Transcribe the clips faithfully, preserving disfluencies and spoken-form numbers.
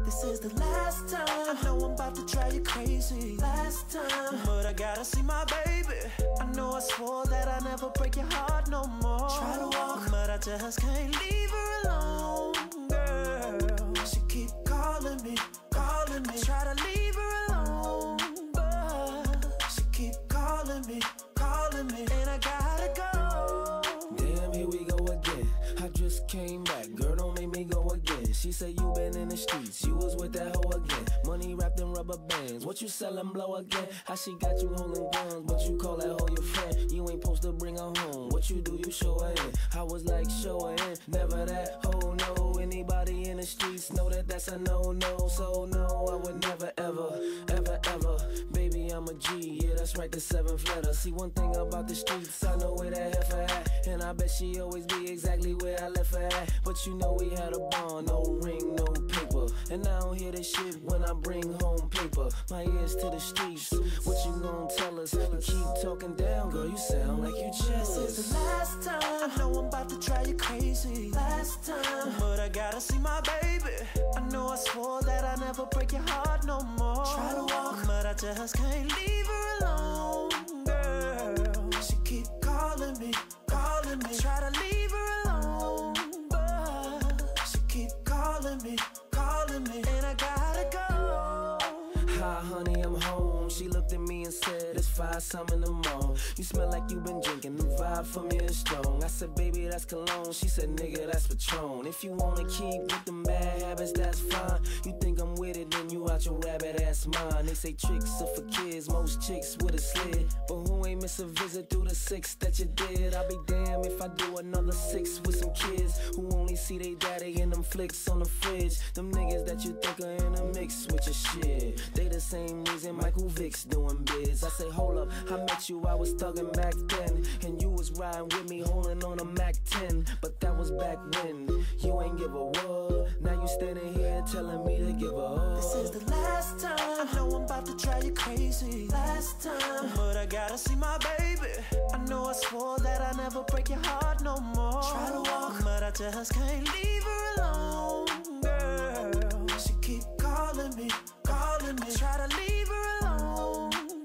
This is the last time. I know I'm about to drive you crazy. Last time, but I gotta see my baby. I know I swore that I never break your heart no more. Try to walk, but I just can't leave her alone, girl. She keep calling me, calling me. I try to leave her alone, but she keep calling me, calling me, and I gotta go. Damn, here we go again. I just came back, girl, don't make me go again. She said you been in the streets, you was with that hoe again. Money wrapped in rubber bands, what you sellin' blow again? How she got you holding guns, but you call that hoe your friend. You ain't supposed to bring her home, what you do, you show her in. I was like, show her in, never that hoe, no. Anybody in the streets know that that's a no-no. So no, I would never, ever, ever, ever. Baby, I'm a G, yeah, that's right, the seventh letter. See, one thing about the streets, I know where that heifer at. And I bet she always be exactly where I left her at. But you know we had a bond, no ring, no paper. And I don't hear this shit when I bring home paper. My ears to the streets, what you gon' tell us? You keep talking down, girl, you sound like you jealous. This is the last time. I know I'm about to drive you crazy. Last time, but I gotta see my baby. I know I swore that I never break your heart no more. Try to walk, but I just can't leave her alone, girl. She keep calling me, calling me. I try to leave her alone, but she keep calling me, calling me, and I gotta go. Hi, honey, I'm home. She looked at me and said, it's five some in the morning. You smell like you been drinking, the vibe for me is strong. I said, baby, that's cologne. She said, nigga, that's Patron. If you wanna keep with them bad habits, that's fine. You think I'm with it, then you out your rabbit ass mind. They say tricks are for kids, most chicks with a slid. But who ain't miss a visit through the six that you did? I'll be damned if I do another six with some kids who only see they daddy in them flicks on the fridge. Them niggas that you think are in a mix with your shit, they the same reason Michael Vick's doing biz. I say, hold up, I met you, I was thuggin' back then, and you was riding with me holding on a Mac ten. But that was back when you ain't give a word. Now you standing here telling me to give a hug. This is the last time. I know I'm about to drive you crazy. Last time, but I gotta see my baby. I know I swore that I never break your heart no more. Try to walk, but I just can't leave her alone, girl. She keep calling me, calling me. I try to leave her alone,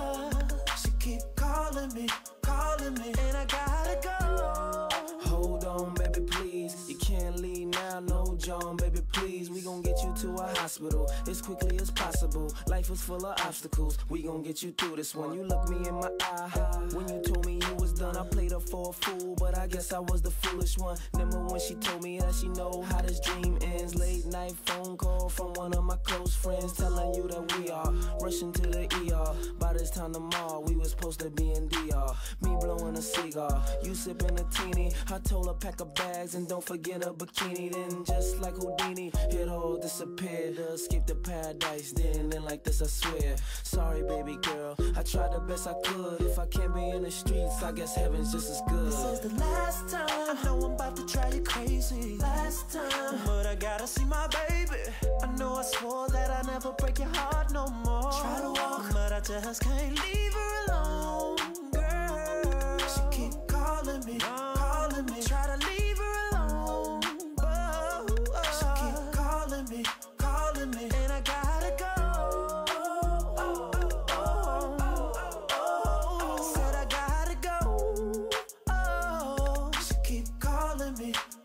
but she keep calling me, calling me, and I gotta go. Hold on, baby, please. You can't leave now, no, John, baby, please. We gon' get you to a hospital as quickly as possible. Life was full of obstacles, we gon' get you through this one. You looked me in my eye when you told me you was done. I played her for a fool, but I guess I was the foolish one. Remember when she told me that she know how this dream ends? Late night phone call from one of my close friends telling you that we are rushing to the E R. By this time tomorrow, we was supposed to be in D R. Me blowing a cigar, you sipping a teeny. I told her pack her bags and don't forget a bikini. Then just like Houdini, it all disappeared to escape the paradise. Then and like this I swear, sorry baby girl, I tried the best I could. If I can't be in the streets, I guess heaven's just as good. This is the last time. I know I'm about to drive you crazy. Last time, but I gotta see my baby. I know I swore that I never break your heart no more. Try to walk, but I just can't leave her alone, girl. She keep calling me, calling me. Try to leave her alone, but she keep calling me, calling me, and I gotta go. Said I gotta go. Oh, she keep calling me,